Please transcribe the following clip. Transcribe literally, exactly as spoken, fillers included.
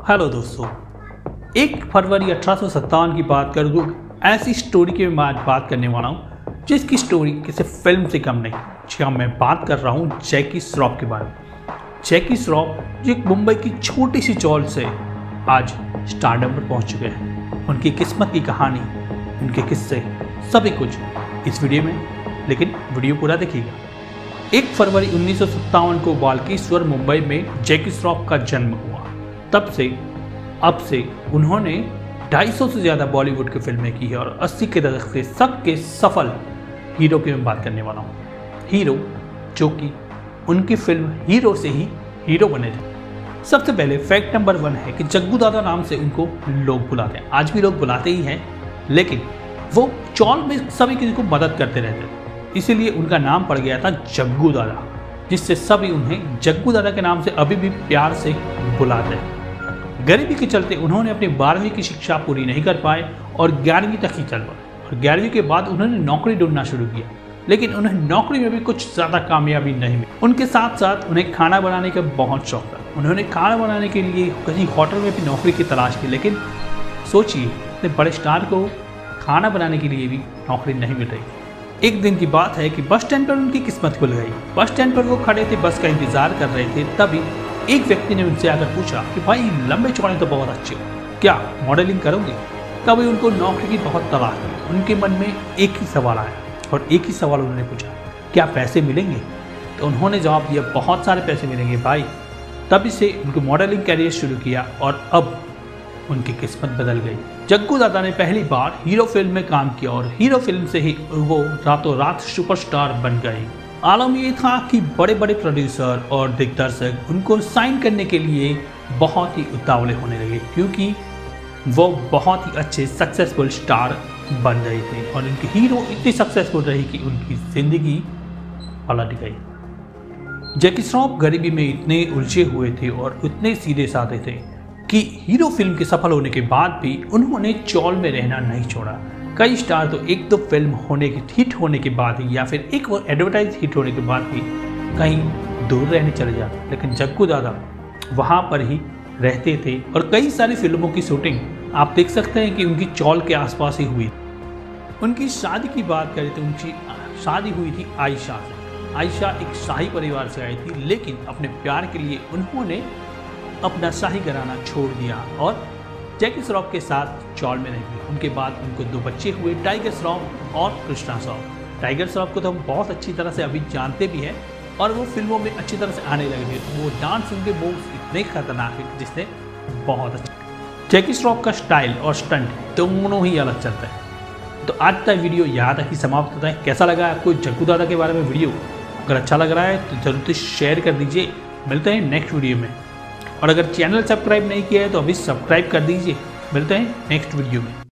Hello दोस्तों, एक फरवरी अठारह सौ सत्तावन की बात करूँ तो ऐसी स्टोरी की मैं आज बात करने वाला हूँ जिसकी स्टोरी किसी फिल्म से कम नहीं। जी हाँ, मैं बात कर रहा हूँ जैकी श्रॉफ के बारे में। जैकी श्रॉफ जो एक मुंबई की छोटी सी चौल से आज स्टारडम पर पहुँच चुके हैं। उनकी किस्मत की कहानी, उनके किस्से, सभी कुछ इस वीडियो में, लेकिन वीडियो पूरा देखिएगा। एक फरवरी उन्नीस सौ सत्तावन को बालकेश्वर मुंबई में जैकी श्रॉफ का जन्म हुआ। तब से अब से उन्होंने ढाई सौ से ज़्यादा बॉलीवुड की फिल्में की है और अस्सी के दशक से सबके सफल हीरो की मैं बात करने वाला हूँ। हीरो जो कि उनकी फिल्म हीरो से ही हीरो बने थे। सबसे पहले फैक्ट नंबर वन है कि जग्गू दादा नाम से उनको लोग बुलाते हैं, आज भी लोग बुलाते ही हैं, लेकिन वो चौल में सभी किसी को मदद करते रहते थे, इसीलिए उनका नाम पड़ गया था जग्गू दादा, जिससे सभी उन्हें जग्गू दादा के नाम से अभी भी प्यार से बुलाते हैं। गरीबी के चलते उन्होंने अपनी बारहवीं की शिक्षा पूरी नहीं कर पाए और ग्यारहवीं तक ही चल पाए और ग्यारहवीं के बाद उन्होंने नौकरी ढूंढना शुरू किया, लेकिन उन्हें नौकरी में भी कुछ ज़्यादा कामयाबी नहीं मिली। उनके साथ साथ उन्हें खाना बनाने का बहुत शौक था। उन्होंने खाना बनाने के लिए कहीं होटल में भी नौकरी की तलाश की, लेकिन सोचिए इतने बड़े स्टार को खाना बनाने के लिए भी नौकरी नहीं मिल रही। एक दिन की बात है कि बस स्टैंड पर उनकी किस्मत खुल गई। बस स्टैंड पर वो खड़े थे, बस का इंतजार कर रहे थे, तभी एक व्यक्ति ने उनसे आकर पूछा कि भाई लंबे चौड़े तो बहुत अच्छे हो, क्या मॉडलिंग करोगे? तभी उनको नौकरी की बहुत तलाश थी। उनके मन में एक ही सवाल आया और एक ही सवाल उन्होंने पूछा, क्या पैसे मिलेंगे? तो उन्होंने जवाब दिया, बहुत सारे पैसे मिलेंगे भाई। तभी से उनको मॉडलिंग कैरियर शुरू किया और अब उनकी किस्मत बदल गई। जग्गू दादा ने पहली बार हीरो फिल्म में काम किया और हीरो फिल्म से ही वो रातों रात सुपरस्टार बन गए। आलम ये था कि बड़े बड़े प्रोड्यूसर और दिग्दर्शक उनको साइन करने के लिए बहुत ही उतावले होने लगे, क्योंकि वो बहुत ही अच्छे सक्सेसफुल स्टार बन गए थे और उनकी हीरो इतनी सक्सेसफुल रही कि उनकी जिंदगी पलट गई। जैकी श्रॉफ गरीबी में इतने उलझे हुए थे और इतने सीधे साधे थे कि हीरो फिल्म के सफल होने के बाद भी उन्होंने चौल में रहना नहीं छोड़ा। कई स्टार तो एक दो फिल्म होने की हिट होने के बाद ही या फिर एक वो एडवर्टाइज हिट होने के बाद ही कहीं दूर रहने चले जाते, लेकिन जग्गू दादा वहाँ पर ही रहते थे और कई सारी फिल्मों की शूटिंग आप देख सकते हैं कि उनकी चौल के आसपास ही हुई। उनकी शादी की बात करें तो उनकी शादी हुई थी आयशा से। आयशा एक शाही परिवार से आई थी, लेकिन अपने प्यार के लिए उन्होंने अपना शाही घराना छोड़ दिया और जैकी श्रॉफ के साथ चौल में रही। उनके बाद उनको दो बच्चे हुए, टाइगर श्रॉफ और कृष्णा श्रॉफ। टाइगर श्रॉफ को तो हम बहुत अच्छी तरह से अभी जानते भी हैं और वो फिल्मों में अच्छी तरह से आने लगे थे। वो डांस, उनके मूव्स इतने खतरनाक है जिसने बहुत अच्छा। जैकी श्रॉफ का स्टाइल और स्टंट दोनों ही अलग चलता है। तो आज का वीडियो यहाँ तक ही समाप्त होता है। कैसा लगा आपको जग्गू दादा के बारे में वीडियो? अगर अच्छा लग रहा है तो जरूर से शेयर कर दीजिए। मिलते हैं नेक्स्ट वीडियो में, और अगर चैनल सब्सक्राइब नहीं किया है तो अभी सब्सक्राइब कर दीजिए। मिलते हैं नेक्स्ट वीडियो में।